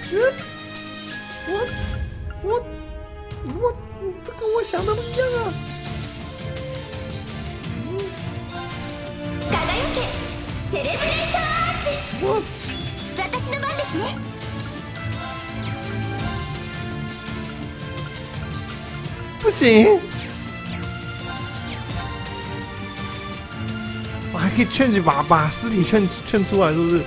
我，这跟我想的不一样啊！ 輝けセレブレートアーチ。 我私の番ですね。 不行，我还可以劝你把尸体劝出来，是不是？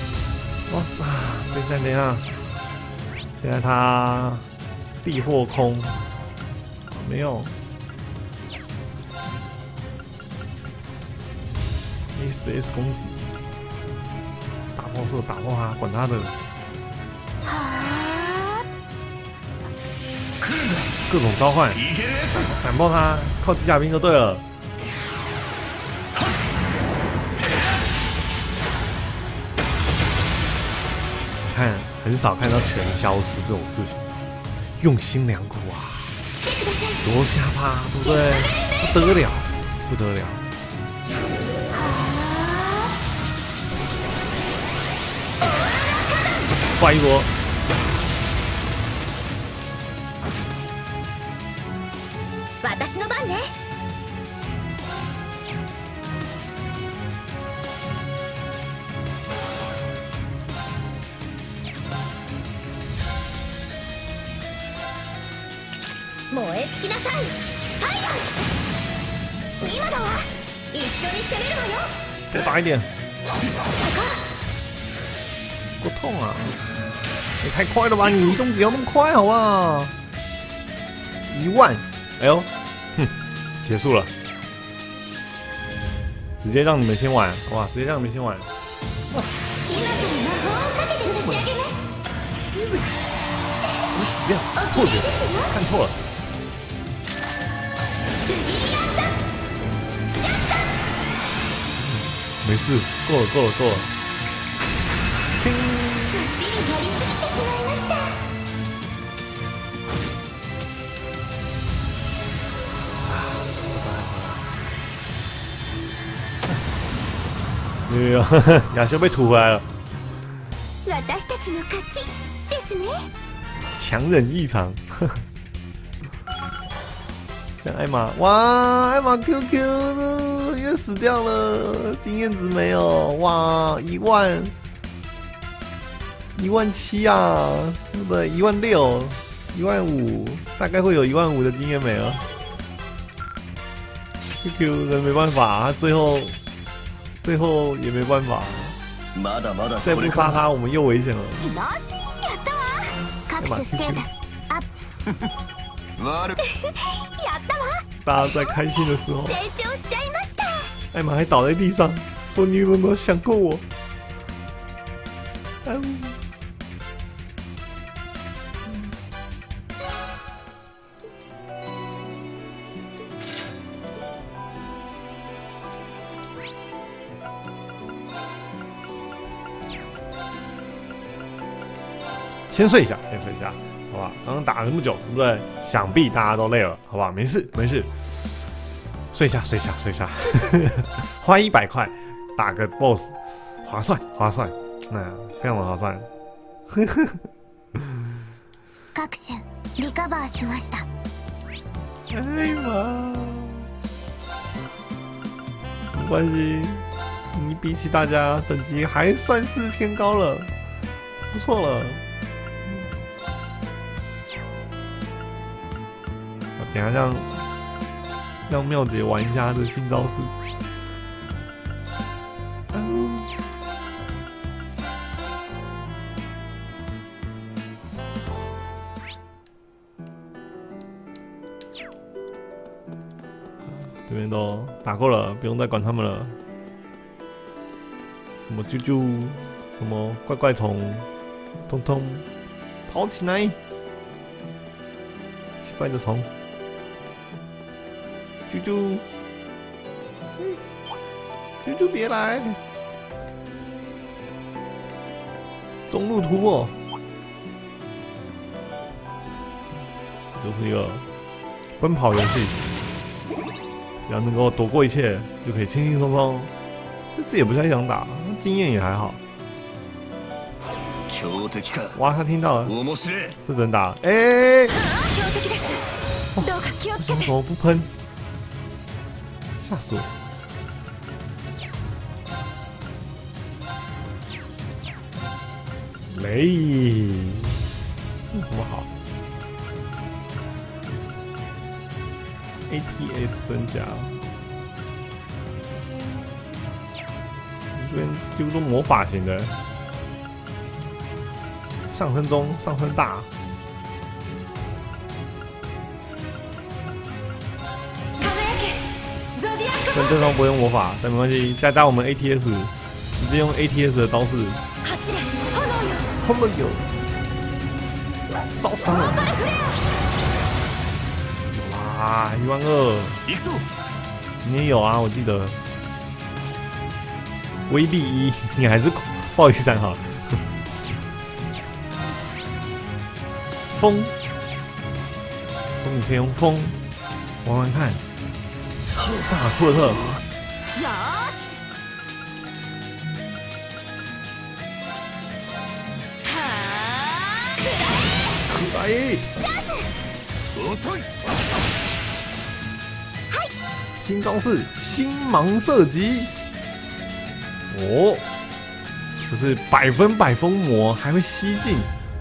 等一下，现在他地或空，没有。SS 攻击，打破色，打破他，管他的。各种召唤，斩爆他，靠机甲兵就对了。看，很少看到全消失这种事情，用心良苦啊，多下巴，对不对？不得了，不得了。刷一波， 私の番ね。燃え尽きなさい、ファイヤー。今だわ、一緒に攻めるわよ。 多打一点。够痛啊！你太快了吧！你移动不要那么快，好不好？10000，哎呦，哼，结束了，直接让你们先玩，好吧？直接让你们先玩。你死掉，错觉，看错了。没事，够了，够了，够了。听。没有，亚修被吐回来了。 私たちの勝ちですね。 强忍异常。像艾玛，哇，艾玛 QQ 的又死掉了，经验值没有，哇，17000啊，对不对？16000、15000，大概会有15000的经验没了。QQ 人没办法，他最后也没办法，再不杀他，我们又危险了。 やったわ。各種ステータスアップ。やったわ。 大家在开心的时候， 成長しちゃいました。 艾玛还倒在地上，说：“你有没有想过我？”先睡一下，好吧？刚刚打了这么久，对不对？想必大家都累了，好吧？没事，睡一下，花100块打个 BOSS， 划算，非常的划算。 各種リカバーしました。 哎妈，没关系，你比起大家等级还算是偏高了，不错了。等一下让妙姐玩一下她的新招式。这边都打过了，不用再管他们了。什么啾啾，什么怪怪虫，通通跑起来！奇怪的虫。啾啾，啾啾别来！中路突破，就是一个奔跑游戏，只要能够躲过一切，就可以轻轻松松。这次也不太想打，经验也还好。 哇，他听到了， 面白い。 这真打！哎、 強敵ですどうか気をつけて怎么不喷？吓死我！雷，怎么好 ？ATS 增加，这边几乎都魔法型的，上升中，上升大。但对方不会用魔法，但没关系，加我们 ATS， 直接用 ATS 的招式。 走れ炎よ后面有烧伤了，有啦，12000， 行くぞ。 你也有啊，我记得。VB1，你还是暴雨伞好。风，所以你可以用风玩玩看。萨尔库尔特， よーしはあ可愛い。 遅い。 新招式星芒射击，哦，就是100%封魔，还会吸进。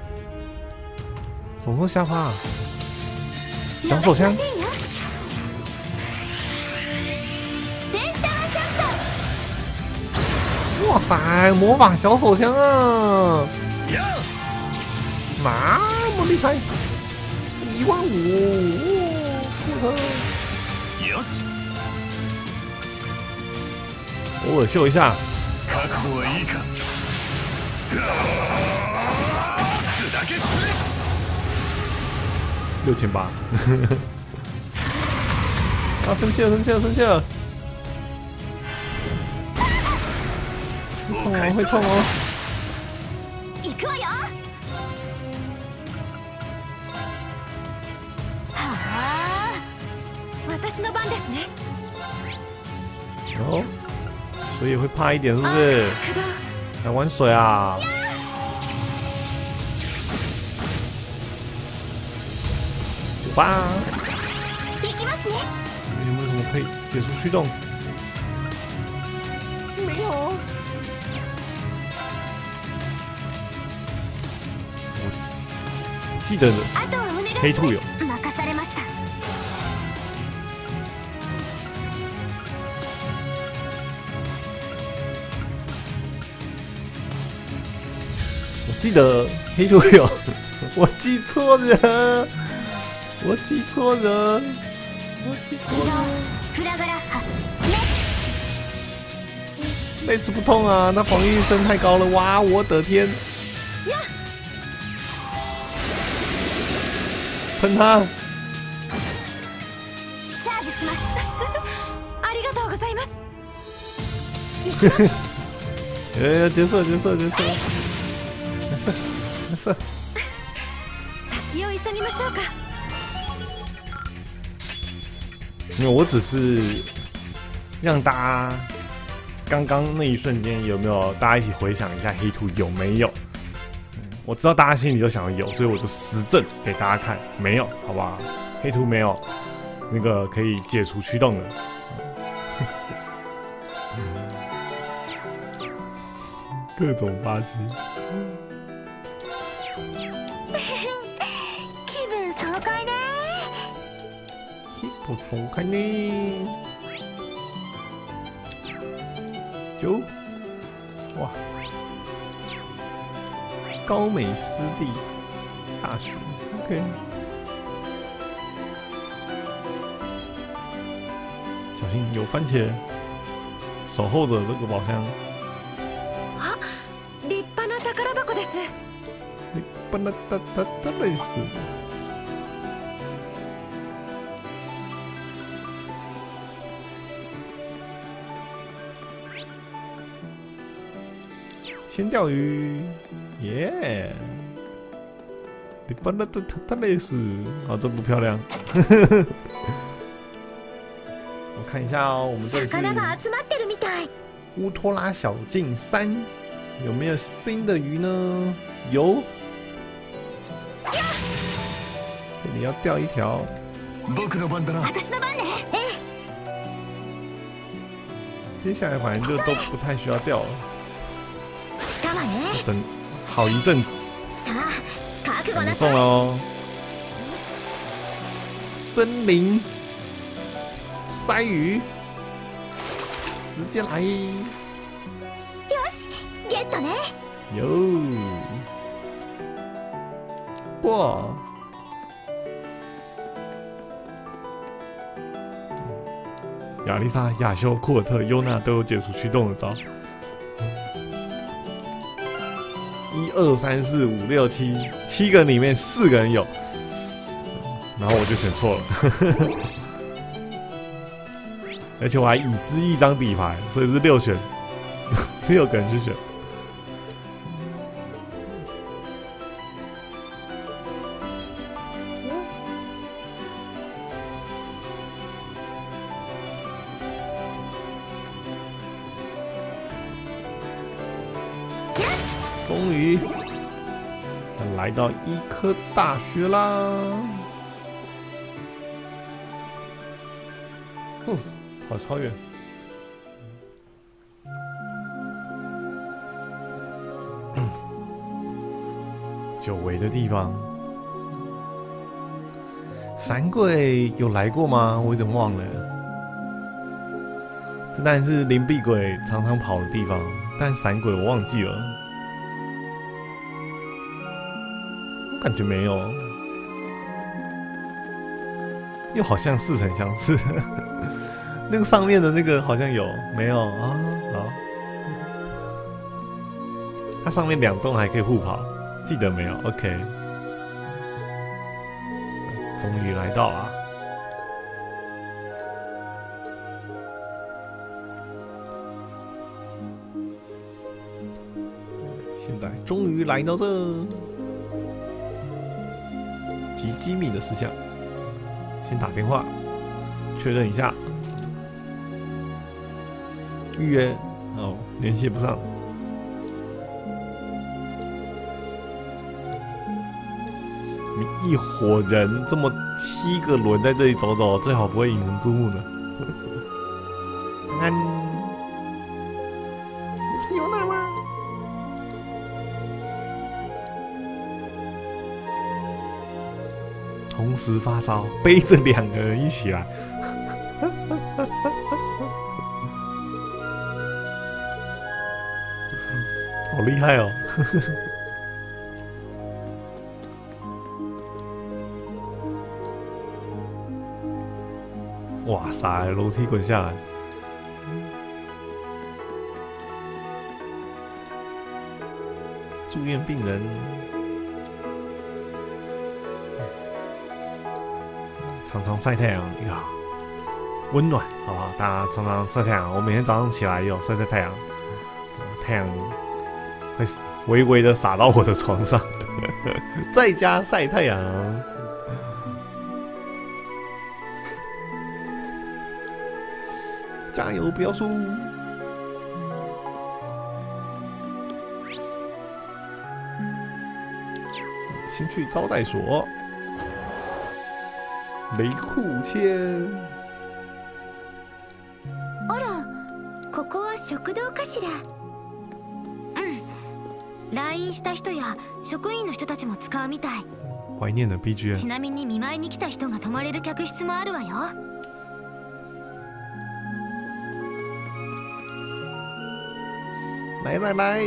怎么说瞎趴？小手枪，哇塞，魔法小手枪啊！那么厉害，15000， よし。 偶尔秀一下。 覚悟はいいか。砕け散れ。 6800。啊，生气了，生气了，生气了！会痛哦，会痛哦！ 行くわよはあ私の番ですね哦，所以会怕一点，是不是？ 駆動来玩水啊！酒吧， 行きますね有没有什么可以解除驱动？没有。我记得的， あとはお願いします黑兔有。 任されました我记得黑兔有，我记错人，我记错人，我记错起動人。 フラガラッハ那次不痛啊，他防御升太高了，哇，我的天！喷他！ チャージしますありがとうございます结束了，结束了，结束了。没事，没事。 先を急ぎましょうか没有，我只是让大家刚刚那一瞬间有没有大家一起回想一下黑兔有没有？我知道大家心里都想要有，所以我就实证给大家看，没有，好不好？黑兔没有那个可以解除驱动的。各种霸气， 気分爽快ね不松开呢。九，哇，高美湿地大熊 ，OK。小心有番茄，守候着这个宝箱。 立派な宝箱です立派なたレース。先钓鱼，耶！立派なたレース，啊，这不漂亮。我看一下哦，我们这里是魚が集まってるみたい乌托拉小径3， 有没有新的鱼呢？有，这里要钓一条。 僕の番だな。 私の番ね。 接下来反正就都不太需要钓了， 来たわね。 等好一阵子。 さあ、覚悟なさ中い。 了哦！森林鳃鱼，直接来！ よし、ゲットね。 哟，哇！亚丽莎、亚修、库尔特、优娜都有解除驱动的招。1、2、3、4、5、6、7，7个人里面4个人有，然后我就选错了，而且我还已知一张底牌，所以是6选，6个人去选。终于来到医科大学啦！好超远。久违的地方，闪鬼有来过吗？我有点忘了。这当然是灵璧鬼常常跑的地方，但闪鬼我忘记了。我感觉没有，又好像似曾相识。那个上面的那个好像有，没有啊？好，它上面2栋还可以互跑，记得没有 ？OK， 终于来到了。现在终于来到这。提机密的事项，先打电话确认一下预约。哦，联系不上。你一伙人这么7个轮在这里走走，最好不会引人注目的。安，你不是尤娜吗？同时发烧，背着2个人一起来，好厉害哦！哇塞，楼梯滚下来，住院病人。常常晒太阳呀，温暖，好不好？大家常常晒太阳。我每天早上起来也有晒晒太阳，太阳会微微的洒到我的床上，在家晒太阳。加油，不要输！先去招待所。雷库切。 あら、ここは食堂かしら。来院した人や職員の人たちも使うみたい。 怀念的 BGM。 ちなみに見舞いに来た人が泊まれる客室もあるわよ。 来来来！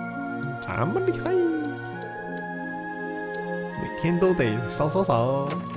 这么厉害，每天都得扫扫扫。